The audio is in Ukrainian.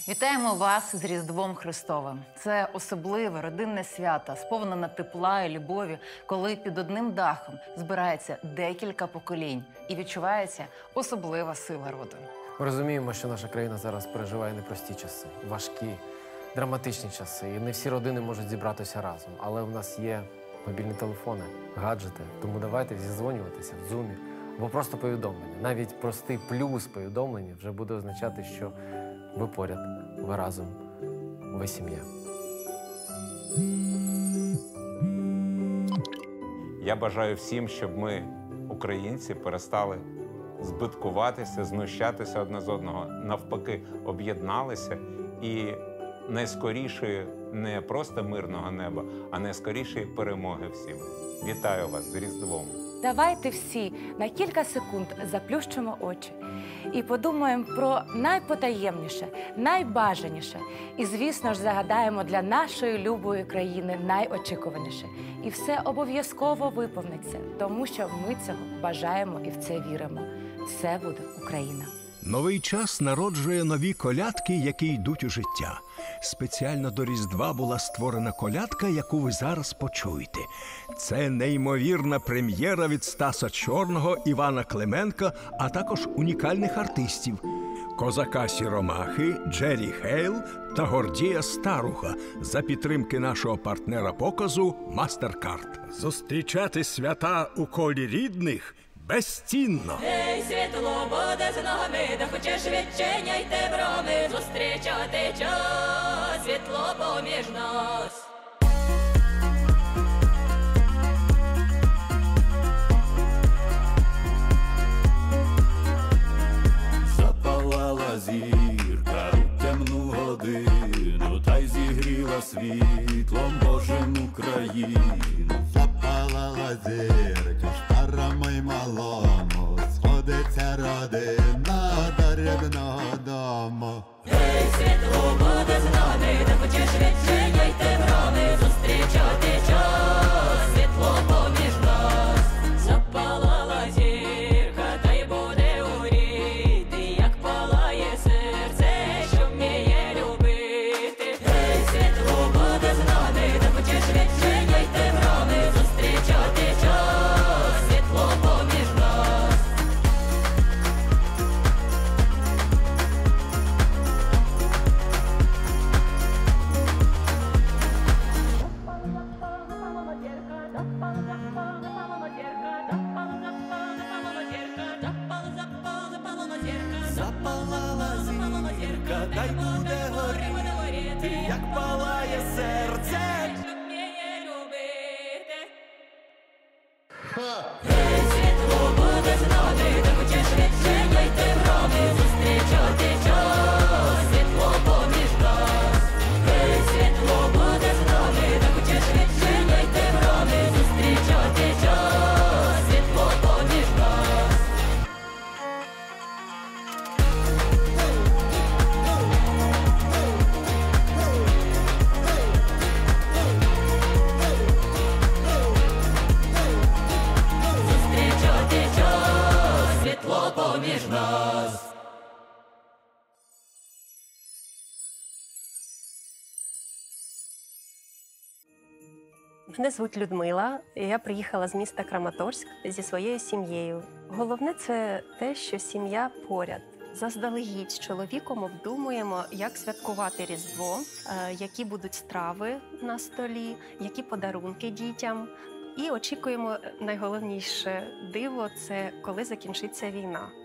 Вітаємо вас з Різдвом Христовим. Це особливе родинне свято, сповнене тепла і любові, коли під одним дахом збирається декілька поколінь і відчувається особлива сила роду. Ми розуміємо, що наша країна зараз переживає непрості часи, важкі, драматичні часи. І не всі родини можуть зібратися разом. Але в нас є мобільні телефони, гаджети. Тому давайте зізвонюватися в Zoom або просто повідомлення. Навіть простий плюс повідомлення вже буде означати, що ви поряд, ви разом, ви сім'я. Я бажаю всім, щоб ми, українці, перестали збиткуватися, знущатися одне з одного, навпаки, об'єдналися і найскорішої не просто мирного неба, а найскорішої перемоги всім. Вітаю вас з Різдвом! Давайте всі на кілька секунд заплющимо очі і подумаємо про найпотаємніше, найбажаніше. І, звісно ж, загадаємо для нашої любої країни найочікуваніше. І все обов'язково виповниться, тому що ми цього бажаємо і в це віримо. Це буде Україна. Новий час народжує нові колядки, які йдуть у життя. Спеціально до Різдва була створена колядка, яку ви зараз почуєте. Це неймовірна прем'єра від Стаса Чорного, Івана Клименка, а також унікальних артистів – Козака Сіромахи, Джері Хейл та Гордія Старуха за підтримки нашого партнера показу «Мастеркард». Зустрічати свята у колі рідних – безцінно. Ей, світло буде з нами, де хочеш відчиняйте брами, зустрічати час, світло поміж нас. Запалала зірка у темну годину, та й зігріла світлом Божим Україну. Запалала зірка, старому й малому, сходиться родина до рідного дому. Ей, світло буде з нами, де хочеш відчиняйте брами, зустрічати час, світло поміж нас. Запалала зірка, та й буде горіти, як палає серце, що вміє любити. Ей, світло буде з нами, де хочеш відчиняйте брами, зустрічати час, світло поміж нас. Запалала зірка, та й буде горіти, як палає серце. Що вміє любити. Ей, світло буде з нами, де хочеш відчиняйте брами, зустрічати час, світло поміж нас. Ей, світло буде з нами, де хочеш відчиняйте брами, зустрічати час, світло поміж нас. Зустрічати час, світло поміж нас. Мене звуть Людмила, і я приїхала з міста Краматорськ зі своєю сім'єю. Головне – це те, що сім'я поряд. Заздалегідь з чоловіком обдумуємо, як святкувати Різдво, які будуть страви на столі, які подарунки дітям. І очікуємо найголовніше диво – це коли закінчиться війна.